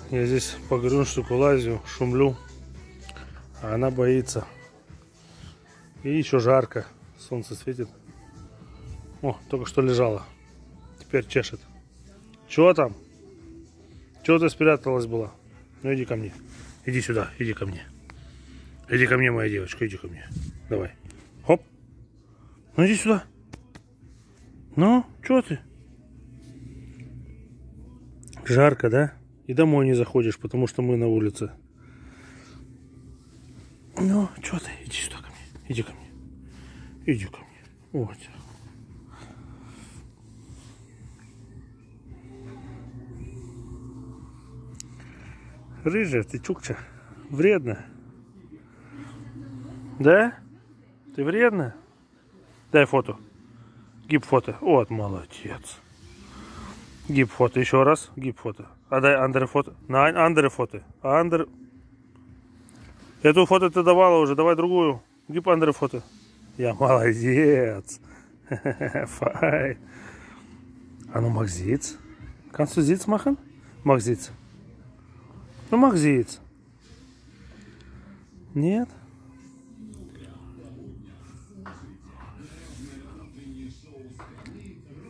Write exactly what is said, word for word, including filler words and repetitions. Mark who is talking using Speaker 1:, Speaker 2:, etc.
Speaker 1: Я здесь по грунштуку лазю, шумлю, а она боится. И еще жарко, солнце светит. О, только что лежала, теперь чешет. Чего там? Чего ты спряталась была? Ну иди ко мне, иди сюда, иди ко мне. Иди ко мне, моя девочка, иди ко мне. Давай. Хоп. Ну иди сюда. Ну, что ты? Жарко, да? И домой не заходишь, потому что мы на улице. Ну, что ты? Иди сюда ко мне. Иди ко мне. Иди ко мне. Вот. Рыжая, ты чукча. Вредно. Да? Ты вредно? Дай фото. Гиб фото. Вот, молодец. Гиб фото. Еще раз. Гиб фото. А дай андер фото. На андер фото. Андер. Эту фото ты давала уже. Давай другую. Гиб андер фото. Я молодец. Фай. А ну магзиц. Kannst du Sitz machen? Mach Sitz. Ну мах Sitz. Нет?